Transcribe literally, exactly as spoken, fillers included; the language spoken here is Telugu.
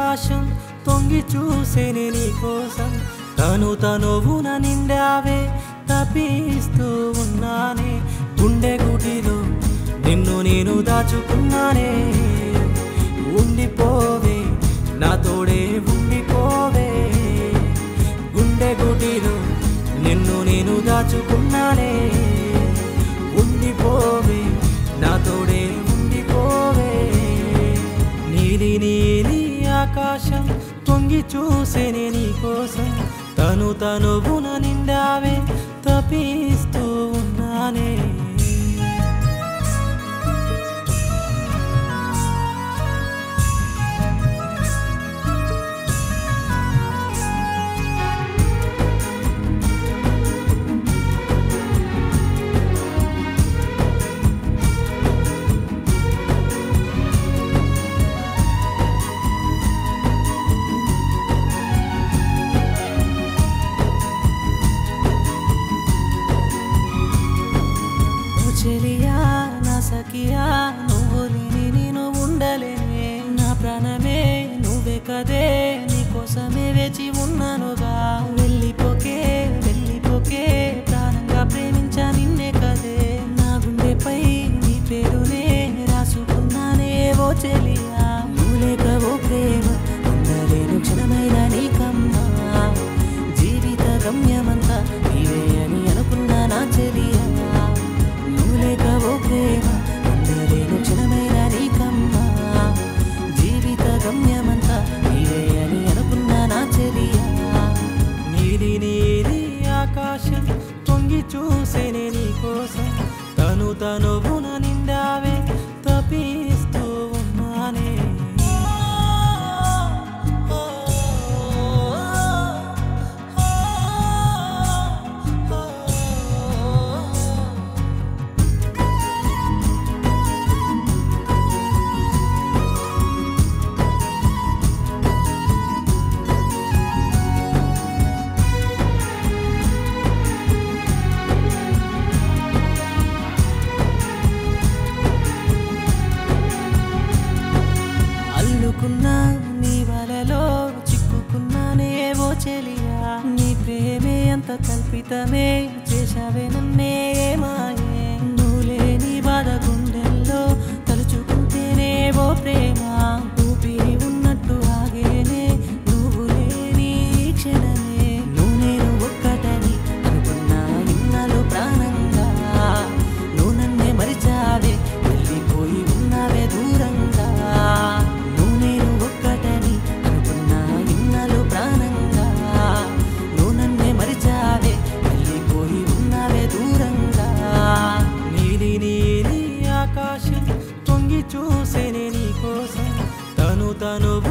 ఆకాశం తొంగి చూసేనే నీ కోసం తను తనువున నిండావే తపిస్తూ ఉన్నానే గుండె గుడిలో నిన్ను నేను దాచుకున్నానే ఉండిపోవే నా తోడే ఉండిపోవే గుండె గుడిలో నిన్ను నేను దాచుకున్నానే ఉండిపోవే నా తోడే ఉండిపోవే నీలి నీలి ఆకాశం తొంగి చూసేనే నీ కోసం తను తనువున నిండావే తపిస్తూ ఉన్నానే చెలియా నా సఖియా నువ్వు లేని నేను ఉండలేనే నా ప్రాణమే నువ్వే కదే నీకోసమే వేచి ఉన్నానుగా వెళ్ళిపోకే వెళ్ళిపోకే ప్రాణంగా ప్రేమించా నిన్నే కదే నా గుండెపై నీ పేరునే రాసుకున్నానే ఓ చెలియా నువ్వు లేక ఓ ప్రేమ ఉండలేను క్షణమైన నీకమ్మా జీవిత గమ్యమంతా నీవే అని అనుకున్నా నా చెలియా ఓ ప్రేమ అందరేను క్షణమైన నీకమ్మా జీవిత గమ్యమంతా నీవే అని అనుకున్నా నా చెలియా నీలి నీలి ఆకాశం తొంగి చూసేనే నీ కోసం తను తనువున నిండావే తపిస్తూ ఉన్నానే నీ వలలో చిక్కుకున్నానే ఓ చెలియా నీ ప్రేమే అంత కల్పితమే చేశావే నన్నే మాయే నువ్వు లేని బాధ గుండెల్లో తలుచుకుంటేనే ఓ ప్రేమ ఊపిరి ఉన్నట్టు ఆగేనే నువ్వు లేని క్షణమే నువ్వు నేను ఒక్కటని అనుకున్నా ఇన్నాళ్ళు ప్రాణంగా నువ్వు నన్నే మరిచావే వెళ్ళిపోయి ఉన్నావే దూరంగా ఆకాశం తొంగి చూసేనే నీ కోసం తను తను